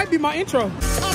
might be my intro.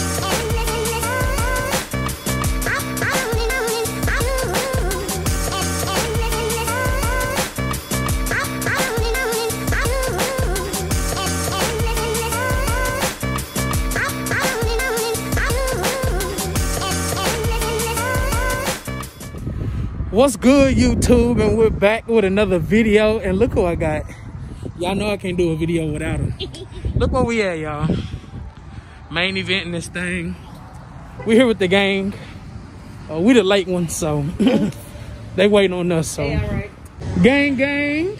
What's good, YouTube? And we're back with another video. And look who I got. Y'all know I can't do a video without him. Look where we at, y'all. Main event in this thing. We here with the gang. We the late ones, so they waiting on us. So, hey, all right. Gang, gang.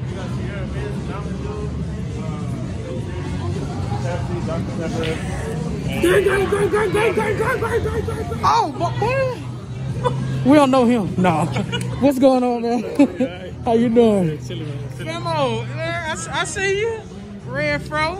Oh, boy. We don't know him. No. What's going on, man? How you doing? Femo, I see you. Red fro.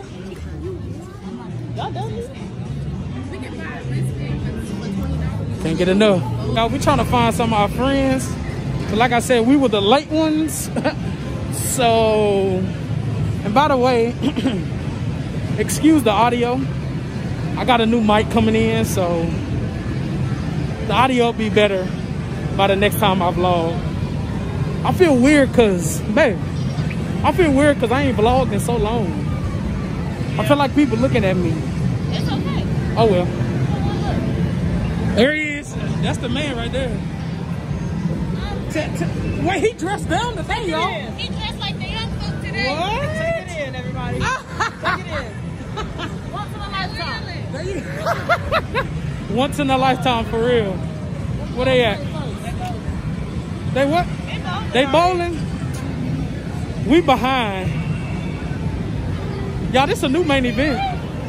Can't get enough. Now we trying to find some of our friends. But like I said, we were the late ones. So, and by the way, excuse the audio. I got a new mic coming in, so the audio will be better by the next time I vlog. I feel weird cause, babe, I ain't vlogged in so long. I feel like people looking at me. It's okay. Oh well. There he is. That's the man right there. Wait, he dressed down today, y'all. He dressed like the young folk today. What? Take it in, everybody. Take it in. Once in a lifetime. Once in a lifetime, for real. Where they at? They what? They bowling? We behind. Y'all, this a new main event.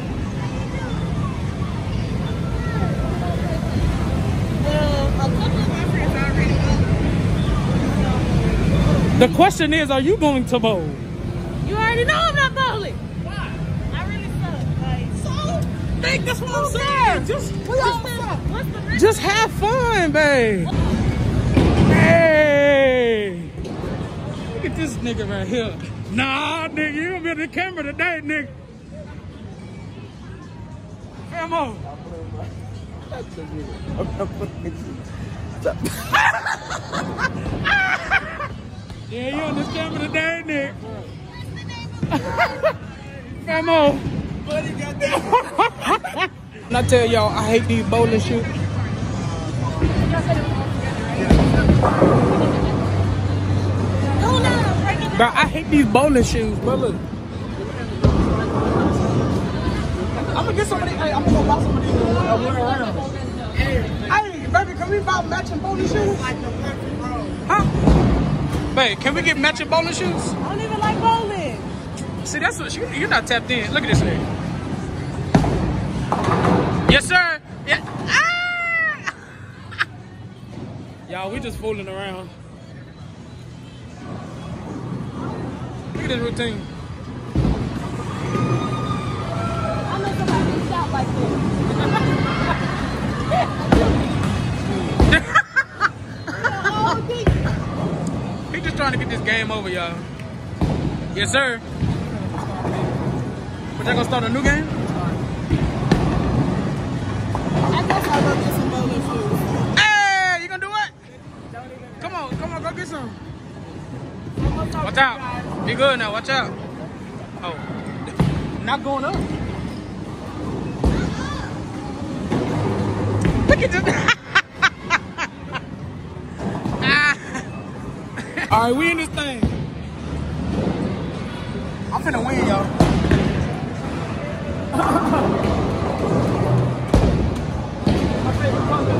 The question is, are you going to bowl? You already know I'm not bowling. Why? I really suck. So? Think that's what I'm saying. Just have fun, babe. Hey. Look at this nigga right here. Nah, nigga, you gonna be on the camera today, nigga. Come on. Yeah, you on this camera today, nigga. Come on. And I tell y'all, I hate these bowling shoes. Bro, I hate these bowling shoes, bro. Look. I'm gonna get some of these. Hey, I'm gonna go buy some of these and wear around. Hey, baby, can we buy matching bowling shoes? Huh? Babe, can we get matching bowling shoes? I don't even like bowling. See, that's what you're not tapped in. Look at this thing. Yes, sir. Yeah. Ah! Y'all, we just fooling around. Look at this routine. I know somebody who shot like this. He just trying to get this game over, y'all. Yes, sir. But y'all gonna start a new game? I guess I'll go get some bowling shoes. Hey, you gonna do it? Come on, go get some. Watch out. Be good now, watch out. Oh, not going up. Look at this. All right, we in this thing. I'm finna win, y'all. My favorite color.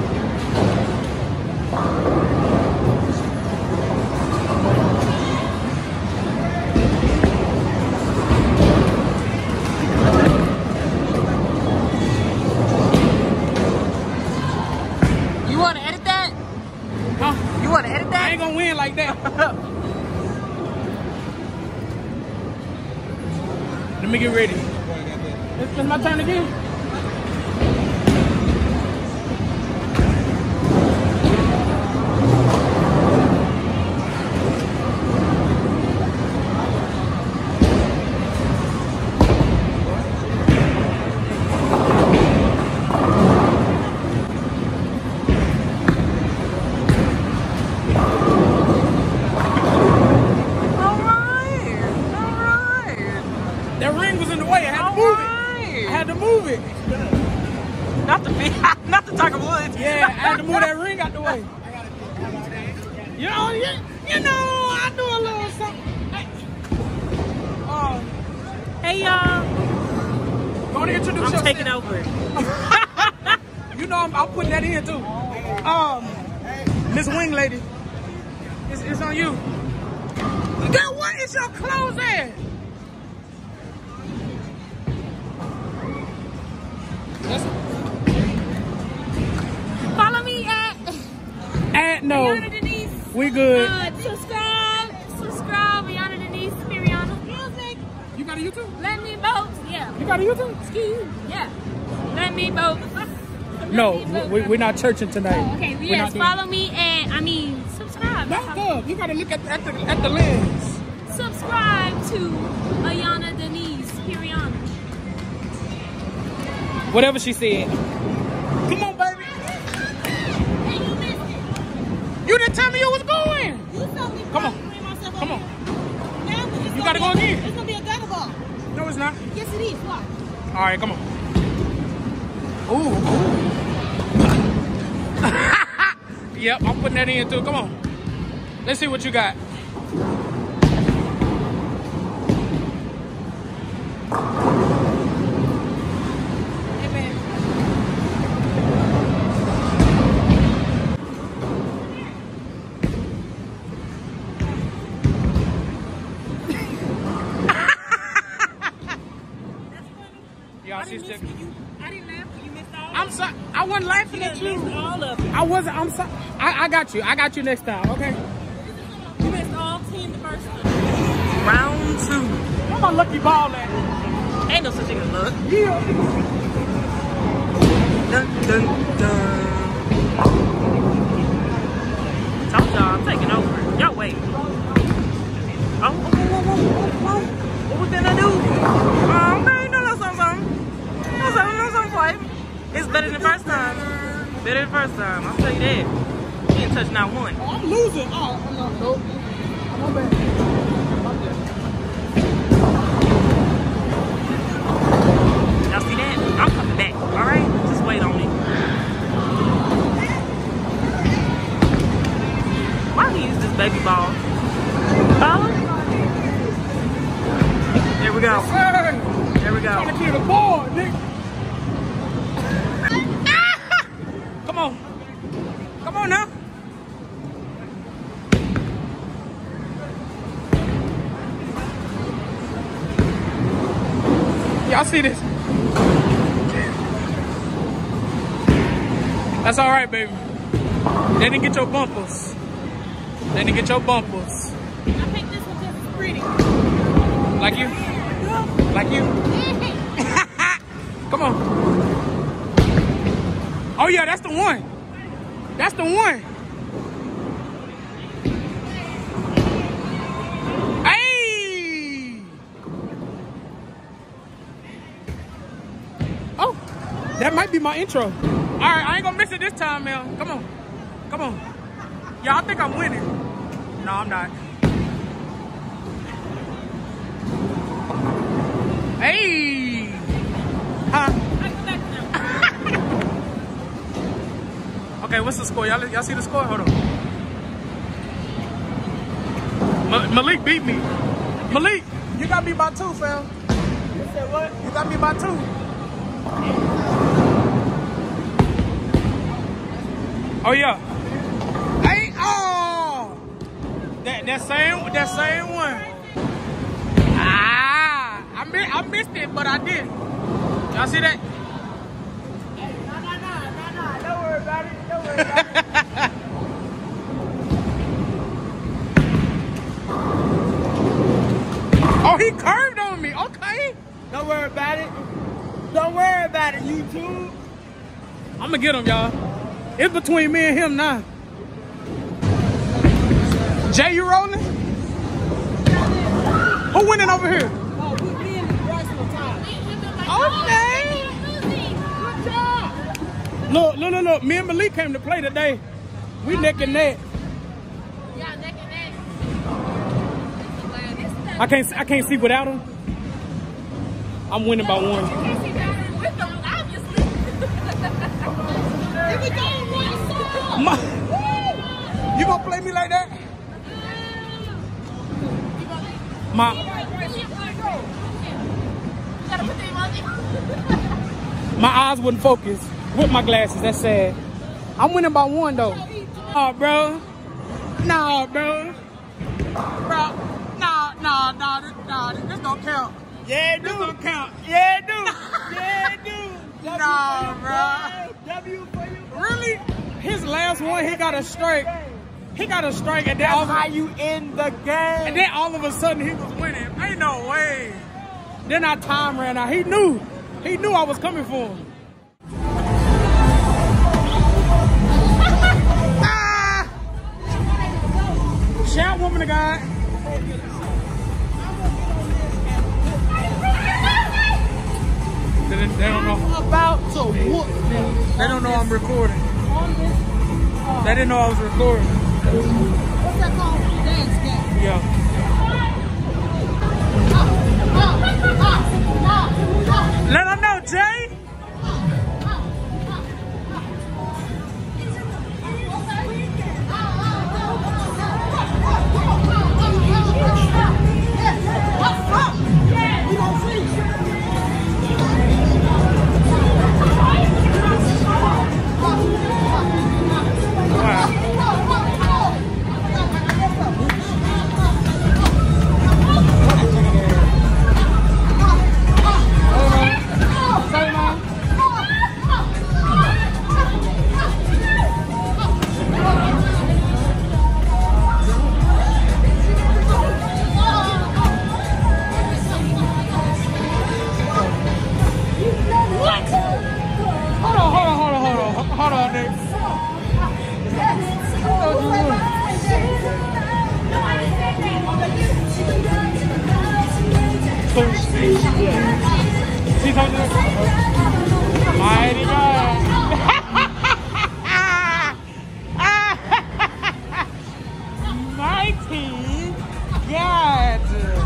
You want to edit that? Huh? You want to edit I that? ain't gonna win like that. Let me get ready. It's my turn again. Not the not the Tiger Woods. Yeah, I had to move that ring out the way. You know, I do a little something. Hey y'all. Go on and introduce yourself. I'm taking over. You know I'm putting that in too. Miss Wing Lady, it's on you. Girl, what is your clothes at? Follow me at No. Rihanna Denise. We good. Subscribe, Rihanna Denise, Rihanna Music. You got a YouTube? Let me vote. Yeah. You got a YouTube? Yeah. Let me vote. No, we're not churching tonight. Oh, okay. Yes, follow me and subscribe. Back up. You gotta look at the lens. Subscribe to Rihanna Denise, Rihanna. Whatever she said. Come on, baby. Hey, you missed it. You didn't tell me you was going. You told me. Come on. Come on. Now You gotta go again. It's gonna be a gutter ball. No, it's not. Yes, it is. Watch. All right, come on. Ooh. Yep, I'm putting that in too. Come on. Let's see what you got. Hey, man. Y'all see stick. I didn't laugh. You missed all. I'm sorry. I wasn't laughing at you. All of it. I wasn't. I'm sorry. I got you. I got you next time. Okay. You missed all 10 the first time. Round 2. Where my lucky ball at? Ain't no such thing as luck. Yeah. Dun, dun, dun. Told y'all I'm taking over. Y'all wait. Oh. What we gonna do? Okay, no, something. No, something quite. It's better than the first time. Better than the first time. I'll tell you that. You didn't touch not one. Oh, I'm losing. Oh, no. I'm bad. Y'all see that? I'm coming back. All right, just wait on it. Why do you use this baby ball? Oh. There we go. Hey, There we go. trying to clear the board, nigga. Come on. Come on now. Y'all see this? That's all right, baby. They didn't get your bumpers. They didn't get your bumpers. I picked this one because it's pretty. Like you? Like you? Come on. Oh yeah, that's the one. That's the one. Hey! Oh, that might be my intro. All right, I ain't gonna miss it this time, man. Come on. Come on. Y'all think I'm winning. No, I'm not. Hey! Huh? Okay, what's the score? Y'all see the score? Hold on. Malik beat me. Malik, you got me by 2, fam. You said what? You got me by 2. Oh yeah. Hey, oh! That same one. I missed it, but I did. Y'all see that? Hey, no. Don't worry about it. Don't worry about it. Oh, he curved on me. Okay. Don't worry about it. Don't worry about it, YouTube. I'm gonna get him, y'all. It's between me and him now. Jay, you rolling? Who winning over here? Oh, put me in the price of time. Okay. Good job. Look. Me and Malik came to play today. We neck and neck. Yeah, neck and neck. I can't see without him. I'm winning by 1. You can't see better with them. You gonna play me like that? My eyes wouldn't focus with my glasses. That's sad. I'm winning by 1 though. Oh, bro. Nah, bro. Bro. Nah. This don't count. Yeah, This don't count. Yeah, dude. Yeah, dude. Nah, bro. W for you. Really? His last one, he got a strike. He got a strike, and then That's how you end the game. and then all of a sudden he was winning. Ain't no way. Then our time ran out. He knew I was coming for him. Shout, woman of God. They don't know. About to whoop them. They don't know I'm recording. They didn't know I was recording. What's that called? Dance game. Yeah. Let them know, Jay. Hold on, Nick. She told you. Mighty God. Mighty God.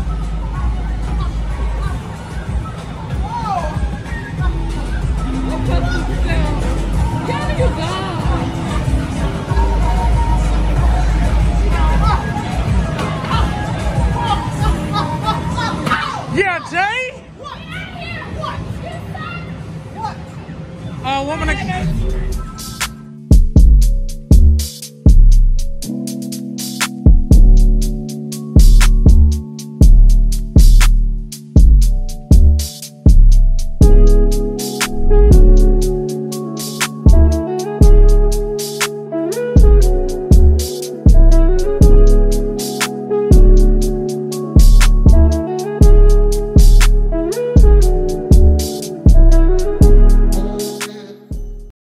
Yeah, Jay? What? Woman.